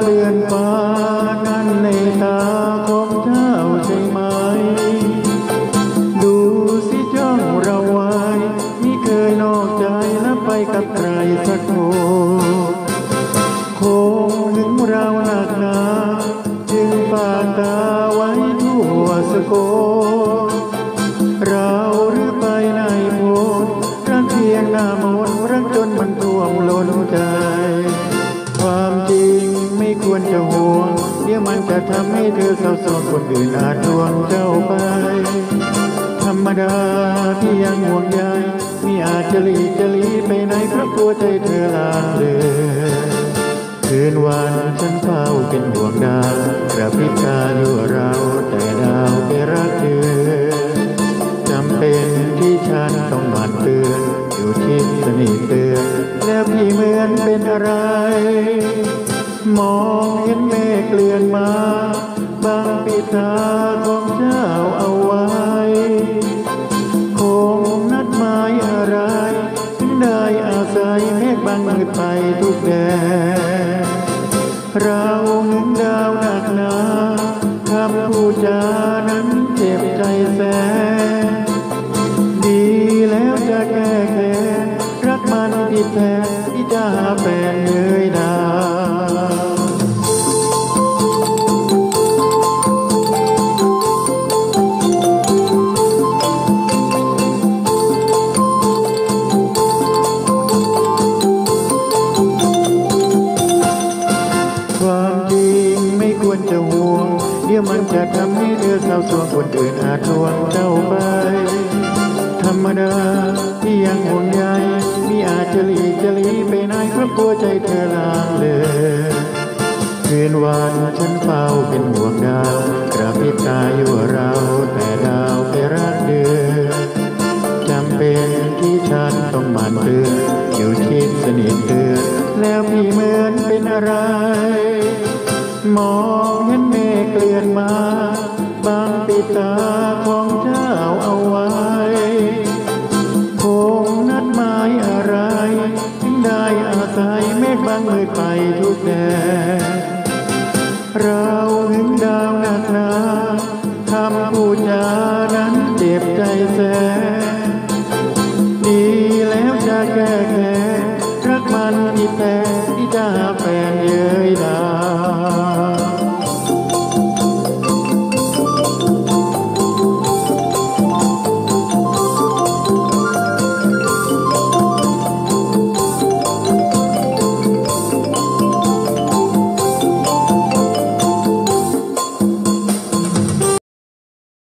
เดือนฟ้านั้นในตาของเจ้าใช่ไหมดูสิจ้องเราไว้มิเคยนอกใจและไปกับใครสักคนคงถึงเราหนักหนาจึงฝากตาไว้ทั่วสกลเราหรือไปในพ้นรักเพียงหน้ามนต์รักจนมันท่วมล้นใจความจริงไม่ควรจะห่วงเดี๋ยวมันจะทำให้เธอเศร้าโศกคนอื่นอาจทวงเจ้าไปธรรมดาที่ยังห่วงใยมิอาจจะหลีไปไหนเพราะกลัวใจเธอลางเลือนคืนวันฉันเฝ้าเป็นห่วงดาวกระพริบตาอยู่เราแต่ดาวไปรักเธอจำเป็นที่ฉันต้องหมั่นเตือนอยู่ชิดสนิทเตือนแล้วพี่เหมือนเป็นอะไรมองเห็นเมฆเกลื่อนมาบังปิดตาของเจ้าเอาไว้คงนัดหมายอะไรถึงได้อาศัยเมฆบังมืดไปทุกแดนเราหนึ่งดาวหนักหนาคำพูดจานั้นเจ็บใจแสนดีแล้วจะแก้แค้นรักมันผิดแท้ที่จะหาแฟนเย้ยดาวความจริงไม่ควรจะห่วงเดี๋ยวมันจะทำให้เธอเศร้าโศกคนอื่นอาจทวงเจ้าไปธรรมดาที่ยังห่วงใยมิอาจจะหลีไปไหนเพราะกลัวใจเธอลางเลือนคืนวันฉันเฝ้าเป็นห่วงดาวกระพริบตาอยู่เราแต่ดาวไปรักเดือนจำเป็นที่ฉันต้องหมั่นเตือนอยู่ชิดสนิทเตือนแล้วพี่เหมือนเป็นอะไรมองเห็นเมฆเกลื่อนมาบังปิดตาของเจ้าเอาไว้คงนัดหมายอะไรถึงได้อาศัยเมฆบังมืดไปทุกแดนเรา